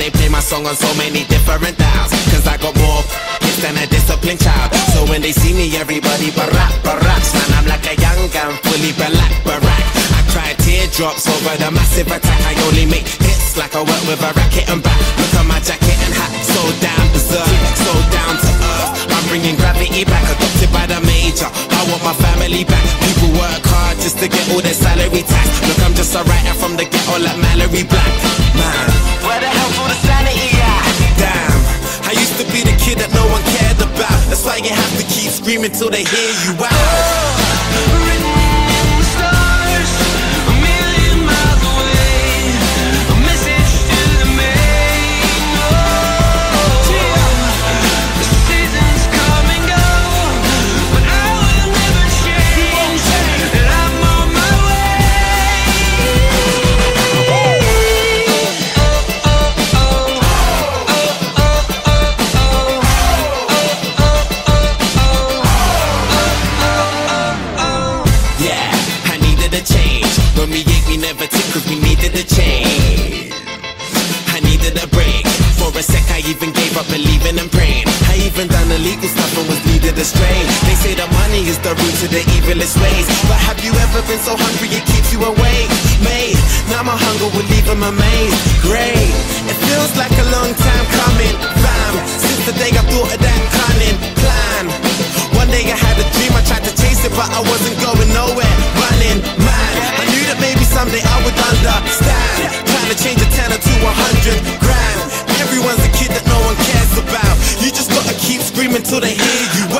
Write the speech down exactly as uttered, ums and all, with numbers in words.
they play my song on so many different dials. Cause I got more hits than a disciplined child. So when they see me, everybody barack, baracks. Man, I'm like a young gun, fully black, barack. I cry teardrops over the massive attack. I only make hits like I work with a racket and back. Look at my jacket and hat, so down berserk, so down to earth. I'm bringing gravity back, adopted by the major. I want my family back. People work hard just to get all their salary tax. Look, I'm just a writer from the ghetto like Mallory Black. Man, where the hell's all the sanity at? Damn, I used to be the kid that no one cared about. That's why you have to keep screaming till they hear you out. Oh, when we ate, we never took, cause we needed a change. I needed a break. For a sec, I even gave up believing and praying. I even done illegal stuff and was needed a strain. They say that money is the root to the evilest ways. But have you ever been so hungry it keeps you awake? Mate, now my hunger will leave them amazed. Great, it feels like a long time coming. Fam, since the day I thought of that cunning plan. One day I had a dream, I tried to chase it, but I wasn't going nowhere. Running mad, I knew that maybe someday I would understand. Trying to change a tenner to a hundred grand. Everyone's a kid that no one cares about. You just gotta keep screaming till they hear you out.